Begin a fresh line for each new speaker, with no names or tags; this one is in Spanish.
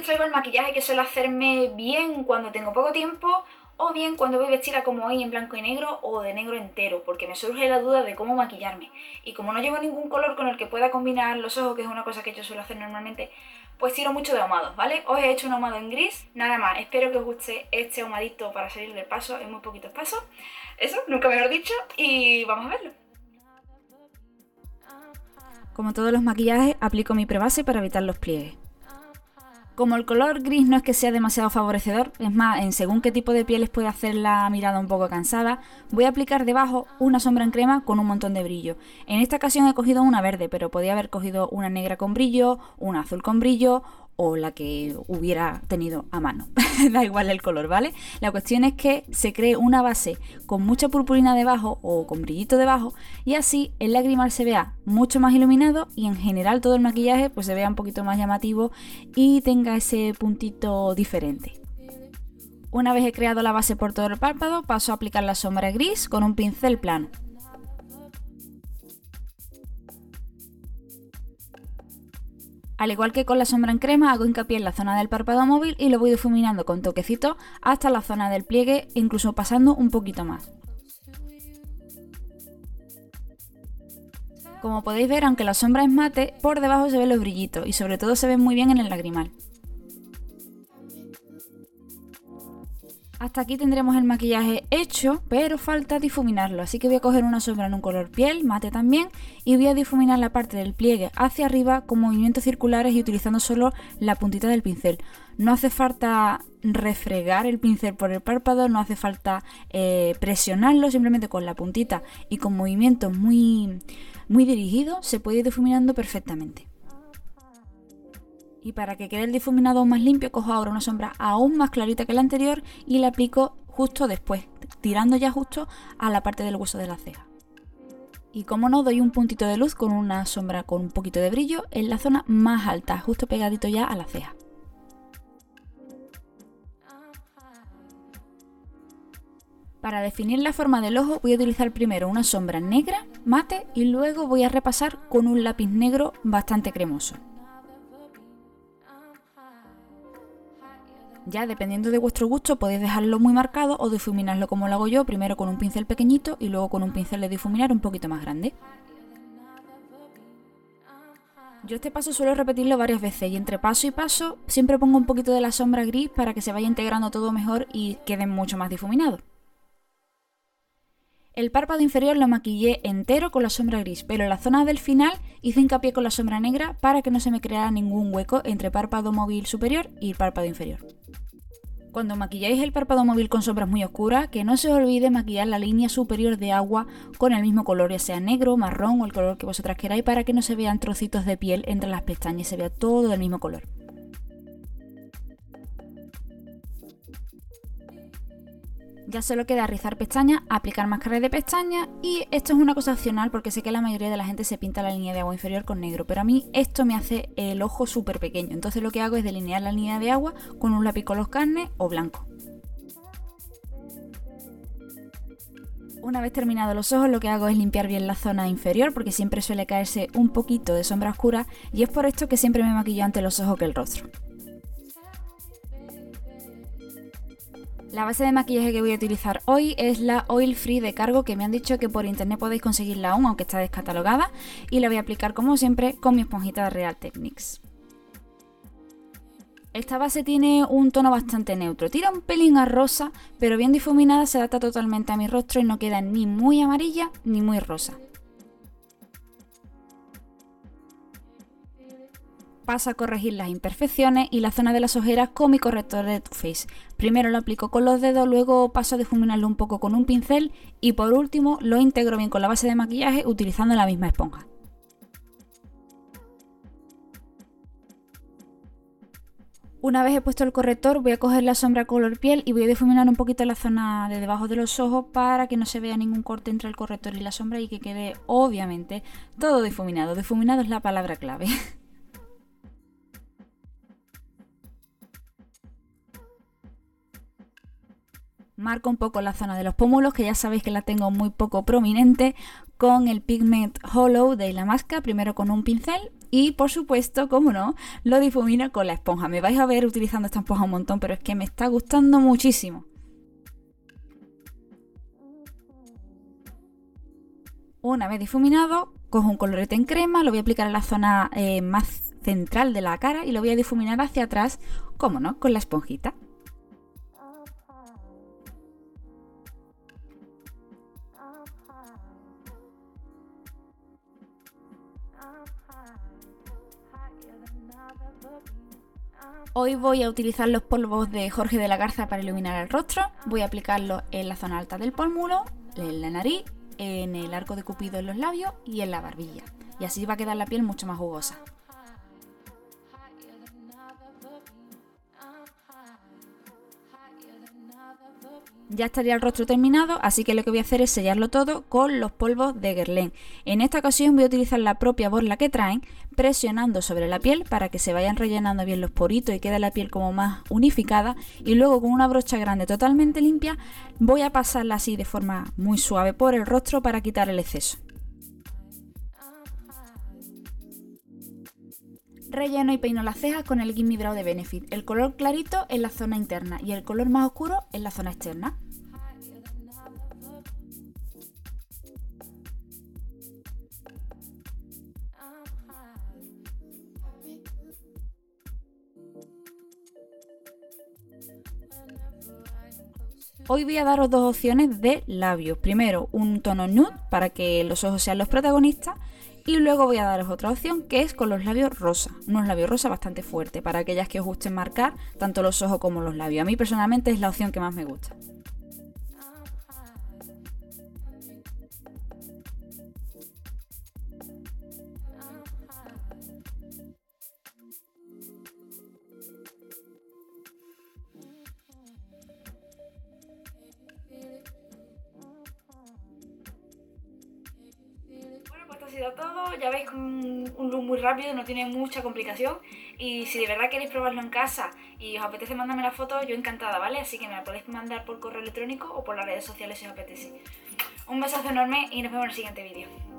os traigo el maquillaje que suelo hacerme bien cuando tengo poco tiempo o bien cuando voy vestida como hoy en blanco y negro o de negro entero, porque me surge la duda de cómo maquillarme. Y como no llevo ningún color con el que pueda combinar los ojos, que es una cosa que yo suelo hacer normalmente, pues tiro mucho de ahumados, ¿vale? Os he hecho un ahumado en gris, nada más. Espero que os guste este ahumadito para salir del paso en muy poquitos pasos. Eso, nunca mejor dicho, y vamos a verlo.
Como todos los maquillajes, aplico mi prebase para evitar los pliegues. Como el color gris no es que sea demasiado favorecedor, es más, en según qué tipo de pieles puede hacer la mirada un poco cansada, voy a aplicar debajo una sombra en crema con un montón de brillo. En esta ocasión he cogido una verde, pero podía haber cogido una negra con brillo, una azul con brillo o la que hubiera tenido a mano. Da igual el color, ¿vale? La cuestión es que se cree una base con mucha purpurina debajo o con brillito debajo y así el lagrimal se vea mucho más iluminado y en general todo el maquillaje pues se vea un poquito más llamativo y tenga ese puntito diferente. Una vez he creado la base por todo el párpado, paso a aplicar la sombra gris con un pincel plano. Al igual que con la sombra en crema, hago hincapié en la zona del párpado móvil y lo voy difuminando con toquecitos hasta la zona del pliegue, incluso pasando un poquito más. Como podéis ver, aunque la sombra es mate, por debajo se ven los brillitos y sobre todo se ven muy bien en el lagrimal. Hasta aquí tendremos el maquillaje hecho, pero falta difuminarlo, así que voy a coger una sombra en un color piel, mate también, y voy a difuminar la parte del pliegue hacia arriba con movimientos circulares y utilizando solo la puntita del pincel. No hace falta refregar el pincel por el párpado, no hace falta presionarlo, simplemente con la puntita y con movimientos muy dirigidos se puede ir difuminando perfectamente. Y para que quede el difuminado aún más limpio, cojo ahora una sombra aún más clarita que la anterior y la aplico justo después, tirando ya justo a la parte del hueso de la ceja. Y como no, doy un puntito de luz con una sombra con un poquito de brillo en la zona más alta, justo pegadito ya a la ceja. Para definir la forma del ojo voy a utilizar primero una sombra negra, mate, y luego voy a repasar con un lápiz negro bastante cremoso. Ya dependiendo de vuestro gusto podéis dejarlo muy marcado o difuminarlo como lo hago yo, primero con un pincel pequeñito y luego con un pincel de difuminar un poquito más grande. Yo este paso suelo repetirlo varias veces y entre paso y paso siempre pongo un poquito de la sombra gris para que se vaya integrando todo mejor y quede mucho más difuminado. El párpado inferior lo maquillé entero con la sombra gris, pero en la zona del final hice hincapié con la sombra negra para que no se me creara ningún hueco entre párpado móvil superior y párpado inferior. Cuando maquilláis el párpado móvil con sombras muy oscuras, que no se os olvide maquillar la línea superior de agua con el mismo color, ya sea negro, marrón o el color que vosotras queráis, para que no se vean trocitos de piel entre las pestañas y se vea todo del mismo color. Ya solo queda rizar pestañas, aplicar máscara de pestañas y esto es una cosa opcional porque sé que la mayoría de la gente se pinta la línea de agua inferior con negro, pero a mí esto me hace el ojo súper pequeño, entonces lo que hago es delinear la línea de agua con un lápiz color carne o blanco. Una vez terminados los ojos lo que hago es limpiar bien la zona inferior porque siempre suele caerse un poquito de sombra oscura y es por esto que siempre me maquillo antes los ojos que el rostro. La base de maquillaje que voy a utilizar hoy es la Oil Free de Cargo, que me han dicho que por internet podéis conseguirla aún, aunque está descatalogada, y la voy a aplicar como siempre con mi esponjita de Real Techniques. Esta base tiene un tono bastante neutro, tira un pelín a rosa, pero bien difuminada se adapta totalmente a mi rostro y no queda ni muy amarilla ni muy rosa. Paso a corregir las imperfecciones y la zona de las ojeras con mi corrector de Too Faced. Primero lo aplico con los dedos, luego paso a difuminarlo un poco con un pincel y por último lo integro bien con la base de maquillaje utilizando la misma esponja. Una vez he puesto el corrector voy a coger la sombra color piel y voy a difuminar un poquito la zona de debajo de los ojos para que no se vea ningún corte entre el corrector y la sombra y que quede obviamente todo difuminado. Difuminado es la palabra clave. Marco un poco la zona de los pómulos, que ya sabéis que la tengo muy poco prominente, con el Pigment Hollow de Illamasqua, primero con un pincel y, por supuesto, como no, lo difumino con la esponja. Me vais a ver utilizando esta esponja un montón, pero es que me está gustando muchísimo. Una vez difuminado, cojo un colorete en crema, lo voy a aplicar en la zona más central de la cara y lo voy a difuminar hacia atrás, como no, con la esponjita. Hoy voy a utilizar los polvos de Jorge de la Garza para iluminar el rostro. Voy a aplicarlos en la zona alta del pómulo, en la nariz, en el arco de Cupido en los labios y en la barbilla. Y así va a quedar la piel mucho más jugosa. Ya estaría el rostro terminado, así que lo que voy a hacer es sellarlo todo con los polvos de Guerlain. En esta ocasión voy a utilizar la propia borla que traen, presionando sobre la piel para que se vayan rellenando bien los poritos y quede la piel como más unificada. Y luego con una brocha grande totalmente limpia voy a pasarla así de forma muy suave por el rostro para quitar el exceso. Relleno y peino las cejas con el Gimme Brow de Benefit, el color clarito en la zona interna y el color más oscuro en la zona externa. Hoy voy a daros dos opciones de labios. Primero un tono nude para que los ojos sean los protagonistas y luego voy a daros otra opción que es con los labios rosa. Unos labios rosa bastante fuertes para aquellas que os gusten marcar tanto los ojos como los labios. A mí personalmente es la opción que más me gusta.
Esto ha sido todo, ya veis un look muy rápido, no tiene mucha complicación y si de verdad queréis probarlo en casa y os apetece mandarme la foto, yo encantada, ¿vale? Así que me la podéis mandar por correo electrónico o por las redes sociales si os apetece. Un besazo enorme y nos vemos en el siguiente vídeo.